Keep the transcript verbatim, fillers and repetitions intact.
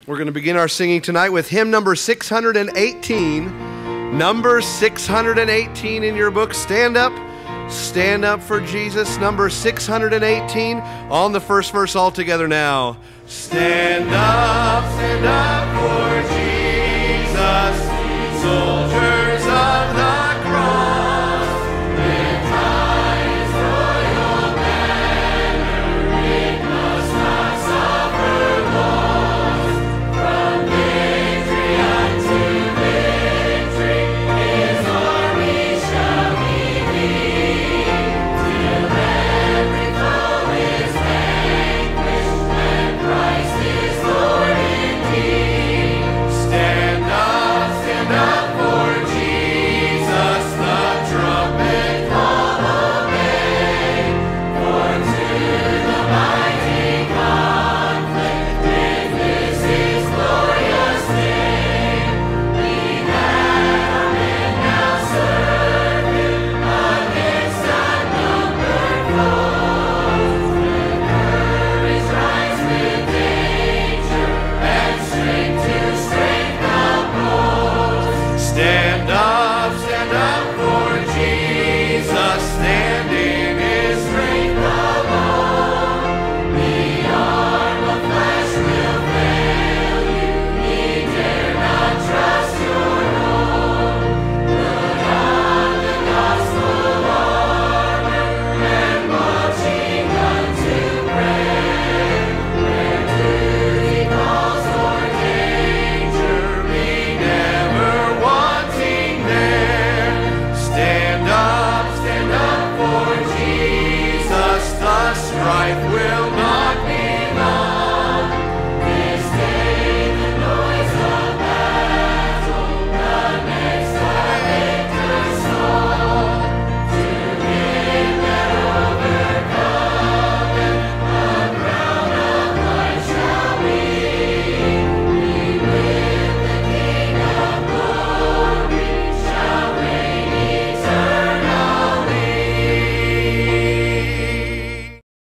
We're going to begin our singing tonight with hymn number six hundred eighteen. Number six hundred eighteen in your book. Stand up. Stand up for Jesus. Number six hundred eighteen on the first verse all together now. Stand up, stand up.